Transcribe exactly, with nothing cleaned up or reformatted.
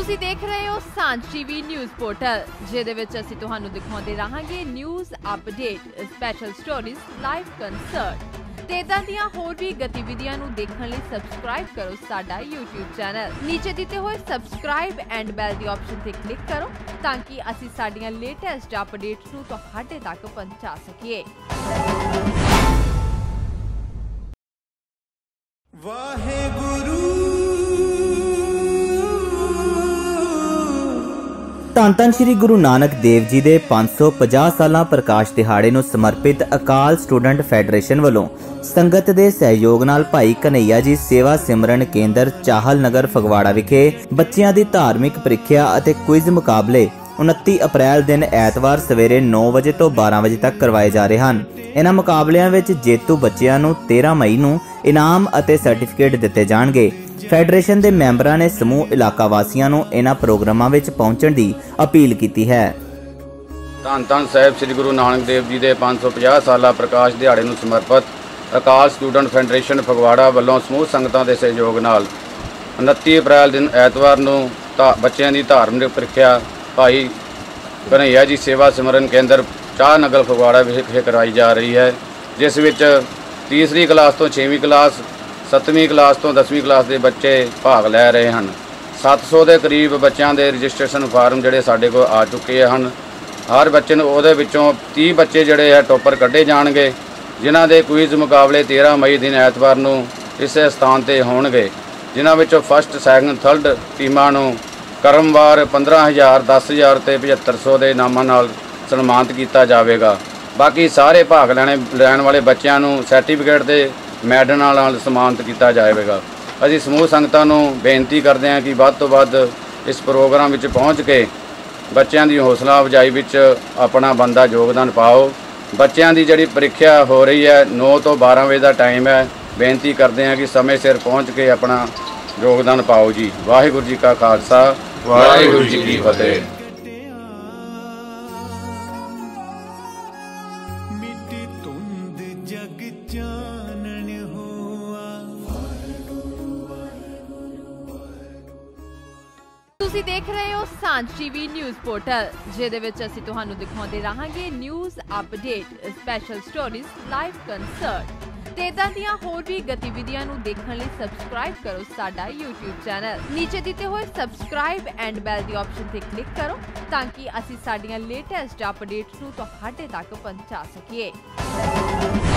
ਤੁਸੀਂ ਦੇਖ ਰਹੇ ਹੋ ਸਾਂਝ ਟੀਵੀ ਨਿਊਜ਼ ਪੋਰਟਲ, ਜਿਹਦੇ ਵਿੱਚ ਅਸੀਂ ਤੁਹਾਨੂੰ ਦਿਖਾਉਂਦੇ ਰਹਾਂਗੇ news update, special stories, live concert ਤੇ ਇਦਾਂ ਦੀਆਂ ਹੋਰ ਵੀ ਗਤੀਵਿਧੀਆਂ ਨੂੰ ਦੇਖਣ ਲਈ ਸਬਸਕ੍ਰਾਈਬ ਕਰੋ ਸਾਡਾ YouTube ਚੈਨਲ। ਨੀਚੇ ਦਿੱਤੇ ਹੋਏ ਸਬਸਕ੍ਰਾਈਬ ਐਂਡ ਬੈਲ ਦੀ ਆਪਸ਼ਨ ਤੇ ਕਲਿੱਕ ਕਰੋ ਤਾਂ ਕਿ ਅਸੀਂ ਸਾਡੀਆਂ ਲੇਟੈਸਟ ਅਪਡੇਟਸ ਨੂੰ ਤੁਹਾਡੇ ਤੱਕ ਪਹੁੰਚਾ ਸਕੀਏ। ਵਾਹਿਗੁਰੂ। ਧੰਨ ਧੰਨ ਸ਼੍ਰੀ ਗੁਰੂ ਨਾਨਕ ਦੇਵ ਜੀ ਦੇ ਪੰਜ ਸੌ ਪੰਜਾਹ ਸਾਲਾਂ ਪ੍ਰਕਾਸ਼ ਦਿਹਾੜੇ ਨੂੰ ਸਮਰਪਿਤ ਅਕਾਲ ਸਟੂਡੈਂਟ ਫੈਡਰੇਸ਼ਨ ਵੱਲੋਂ ਸੰਗਤ ਦੇ ਸਹਿਯੋਗ ਨਾਲ ਭਾਈ ਕਨਈਆ ਜੀ ਸੇਵਾ ਸਿਮਰਨ ਕੇਂਦਰ ਚਾਹਲ ਨਗਰ ਫਗਵਾੜਾ ਵਿਖੇ ਬੱਚਿਆਂ ਦੀ ਧਾਰਮਿਕ ਪ੍ਰੀਖਿਆ ਅਤੇ ਕੁਇਜ਼ ਮੁਕਾਬਲੇ ਉਨੱਤੀ ਅਪ੍ਰੈਲ ਦਿਨ ਐਤਵਾਰ ਸਵੇਰੇ ਨੌ ਵਜੇ ਤੋਂ ਬਾਰਾਂ ਵਜੇ ਤੱਕ ਕਰਵਾਏ ਜਾ ਰਹੇ ਹਨ। ਇਹਨਾਂ ਮੁਕਾਬਲਿਆਂ ਵਿੱਚ ਜੇਤੂ ਬੱਚਿਆਂ ਨੂੰ ਤੇਰਾਂ ਮਈ ਨੂੰ ਇਨਾਮ ਅਤੇ ਸਰਟੀਫਿਕੇਟ ਦਿੱਤੇ ਜਾਣਗੇ। ਫੈਡਰੇਸ਼ਨ ਦੇ ਮੈਂਬਰਾਂ ਨੇ ਸਮੂਹ ਇਲਾਕਾ ਵਾਸੀਆਂ ਨੂੰ ਇਹਨਾਂ ਪ੍ਰੋਗਰਾਮਾਂ ਵਿੱਚ ਪਹੁੰਚਣ ਦੀ ਅਪੀਲ ਕੀਤੀ ਹੈ। ਧੰਨ ਧੰਨ ਸਾਹਿਬ ਸ੍ਰੀ ਗੁਰੂ ਨਾਨਕ ਦੇਵ ਜੀ ਦੇ ਪੰਜ ਸੌ ਪੰਜਾਹ ਸਾਲਾ ਪ੍ਰਕਾਸ਼ ਦਿਹਾੜੇ ਨੂੰ ਸਮਰਪਿਤ ਅਕਾਲ ਸਟੂਡੈਂਟ ਫੈਡਰੇਸ਼ਨ ਫਗਵਾੜਾ ਵੱਲੋਂ ਸਮੂਹ ਸੰਗਤਾਂ ਦੇ ਸਹਿਯੋਗ ਨਾਲ ਉਨੱਤੀ ਅਪ੍ਰੈਲ ਦਿਨ ਐਤਵਾਰ ਨੂੰ ਬੱਚਿਆਂ ਦੀ ਧਾਰਮਿਕ ਪ੍ਰੀਖਿਆ ਭਾਈ ਕਨਈਆ ਜੀ ਸੇਵਾ ਸਿਮਰਨ ਕੇਂਦਰ ਚਾਹ ਨਗਰ ਫਗਵਾੜਾ ਵਿਖੇ ਕਰਵਾਈ ਜਾ ਰਹੀ ਹੈ, ਜਿਸ ਵਿੱਚ ਤੀਸਰੀ ਕਲਾਸ ਤੋਂ ਛੇਵੀਂ ਕਲਾਸ, ਸੱਤਵੀਂ ਕਲਾਸ ਤੋਂ ਦਸਵੀਂ ਕਲਾਸ ਦੇ ਬੱਚੇ ਭਾਗ ਲੈ ਰਹੇ ਹਨ। ਸੱਤ ਸੌ ਦੇ ਕਰੀਬ ਬੱਚਿਆਂ ਦੇ ਰਜਿਸਟ੍ਰੇਸ਼ਨ ਫਾਰਮ ਜਿਹੜੇ ਸਾਡੇ ਕੋਲ ਆ ਚੁੱਕੇ ਹਨ। ਹਰ ਬੱਚੇ ਨੂੰ ਉਹਦੇ ਵਿੱਚੋਂ ਤੀਹ ਬੱਚੇ ਜਿਹੜੇ ਹੈ ਟੋਪਰ ਕੱਢੇ ਜਾਣਗੇ, ਜਿਨ੍ਹਾਂ ਦੇ ਕੁਇਜ਼ ਮੁਕਾਬਲੇ ਤੇਰਾਂ ਮਈ ਦਿਨ ਐਤਵਾਰ ਨੂੰ ਇਸੇ ਸਥਾਨ 'ਤੇ ਹੋਣਗੇ, ਜਿਨ੍ਹਾਂ ਵਿੱਚੋਂ ਫਸਟ, ਸੈਕਿੰਡ, ਥਰਡ ਟੀਮਾਂ ਨੂੰ ਕਰਮਵਾਰ ਪੰਦਰਾਂ ਹਜ਼ਾਰ, ਦਸ ਹਜ਼ਾਰ ਅਤੇ ਪਝੱਤਰ ਸੌ ਦੇ ਇਨਾਮਾਂ ਨਾਲ ਸਨਮਾਨਿਤ ਕੀਤਾ ਜਾਵੇਗਾ। ਬਾਕੀ ਸਾਰੇ ਭਾਗ ਲੈਣੇ ਲੈਣ ਵਾਲੇ ਬੱਚਿਆਂ ਨੂੰ ਸਰਟੀਫਿਕੇਟ ਦੇ ਮੈਡਲ ਨਾਲ ਸਨਮਾਨਿਤ ਕੀਤਾ ਜਾਵੇਗਾ। ਅਸੀਂ ਸਮੂਹ ਸੰਗਤਾਂ ਨੂੰ ਬੇਨਤੀ ਕਰਦੇ ਹਾਂ ਕਿ ਵੱਧ ਤੋਂ ਵੱਧ ਇਸ ਪ੍ਰੋਗਰਾਮ ਵਿੱਚ ਪਹੁੰਚ ਕੇ ਬੱਚਿਆਂ ਦੀ ਹੌਸਲਾ ਅਫਜ਼ਾਈ ਵਿੱਚ ਆਪਣਾ ਬਣਦਾ ਯੋਗਦਾਨ ਪਾਓ। ਬੱਚਿਆਂ ਦੀ ਜਿਹੜੀ ਪ੍ਰੀਖਿਆ ਹੋ ਰਹੀ ਹੈ ਨੌ ਤੋਂ ਬਾਰਾਂ ਵਜੇ ਦਾ ਟਾਈਮ ਹੈ। ਬੇਨਤੀ ਕਰਦੇ ਹਾਂ ਕਿ ਸਮੇਂ ਸਿਰ ਪਹੁੰਚ ਕੇ ਆਪਣਾ ਯੋਗਦਾਨ ਪਾਓ ਜੀ। ਵਾਹਿਗੁਰੂ ਜੀ ਕਾ ਖਾਲਸਾ, ਵਾਹਿਗੁਰੂ ਜੀ ਕੀ ਫਤਿਹ। ਤੁਸੀਂ ਦੇਖ ਰਹੇ ਹੋ ਸਾਂਝ ਟੀਵੀ ਨਿਊਜ਼ ਪੋਰਟਲ, ਜਿਹਦੇ ਵਿੱਚ ਅਸੀਂ ਤੁਹਾਨੂੰ ਦਿਖਾਉਂਦੇ ਰਹਾਂਗੇ news update, special stories, live concert ਤੇ ਇਦਾਂ ਦੀਆਂ ਹੋਰ ਵੀ ਗਤੀਵਿਧੀਆਂ ਨੂੰ ਦੇਖਣ ਲਈ ਸਬਸਕ੍ਰਾਈਬ ਕਰੋ ਸਾਡਾ YouTube ਚੈਨਲ। ਨੀਚੇ ਦਿੱਤੇ ਹੋਏ ਸਬਸਕ੍ਰਾਈਬ ਐਂਡ ਬੈਲ ਦੀ ਆਪਸ਼ਨ ਤੇ ਕਲਿੱਕ ਕਰੋ ਤਾਂ ਕਿ ਅਸੀਂ ਸਾਡੀਆਂ ਲੇਟੈਸਟ ਅਪਡੇਟਸ ਨੂੰ ਤੁਹਾਡੇ ਤੱਕ ਪਹੁੰਚਾ ਸਕੀਏ।